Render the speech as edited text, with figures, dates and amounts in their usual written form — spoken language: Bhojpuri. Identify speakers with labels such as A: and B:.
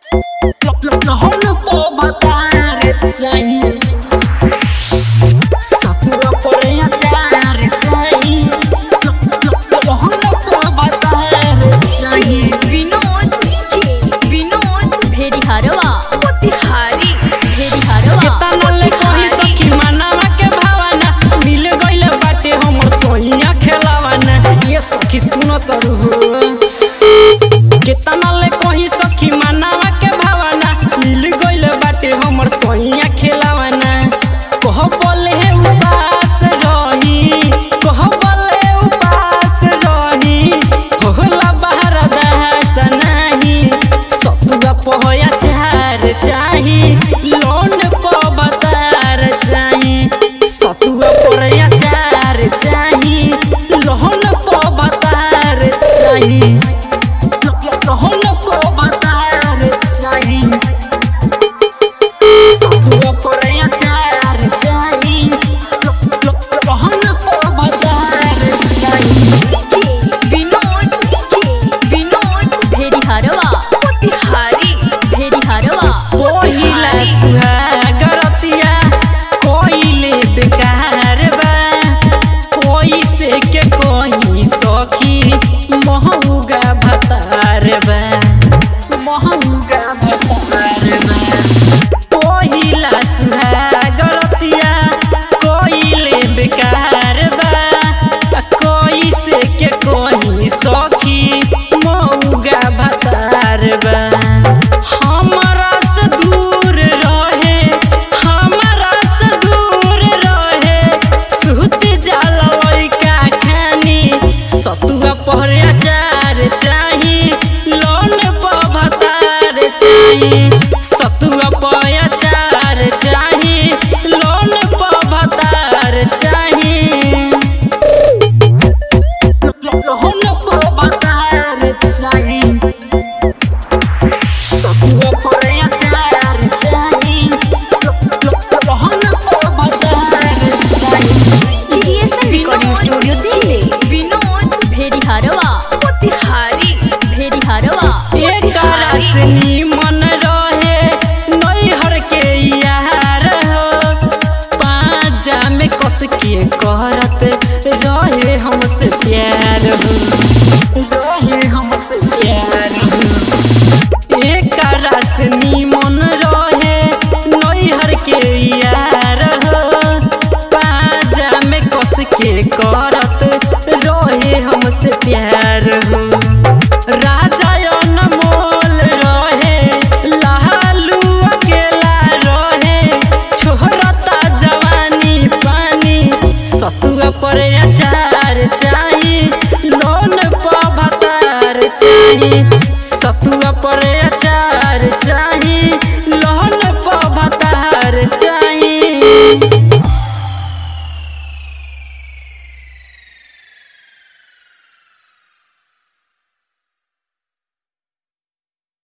A: लहन तो बतार चाहिए सतुआ पर अचार चाहिए लहन तो बतार चाहिए।
B: विनोद भेड़िहारवा मोतिहारी भेड़िहारवा
A: कितना ले कही सखी मनवा के भावना मिल गइल बाटे हमर सोहिया खेलावना ये सखी सुनो तरू कितना ले कही सखी मनवा के भावना मिल गइल बाटे हमर सोहिया खेलावना कह बोले उपास रही कह बोले उपास रही होला बाहर दहस नहीं सतुआ पहया चार चाही लोन प बतार चाही सतुआ पर अचार चाही लोन प बतार चाही लोन प बतार चाही सतुआ पर अचार चाही लोन प बतार चाही।
B: विनोद भेड़िहारवा मोतिहारी भेड़िहारवा
A: पहिला सुहागरतिया कोइले बेकार बा कोई से के कोई सखी महंगा भतार बा महंगा भतार बा पहिला सुहागरतिया कोइले बेकार बा कोई से के कोई सखी महंगा भतार बा हमरा से दूर रहे हमरा से दूर रहे सुत जाला लइका खानी सतुआ पर अचार चाही लोन प भतार चाही सतुआ पर अचार चाही लोन प भतार चाही लोन प भतार चाही सतुआ पर अचार चाही लोन प भतार चाही।
B: GSN recording studio Delhi. Vinod Bhedihariva Motihari Bhedihariva
A: एकरा से निमन रहे नैहर के यार हो पाजा में कस के करत रहे हमसे प्यार हो रहे हमसे प्यार हो एकरा से निमन रहे नैहर के यार हो पाजा में कस के करत रहे हमसे प्यार हो राजा अनमोल रहे लालू अकेला रहे छोड़ता जवानी पानी सतुआ पर अचार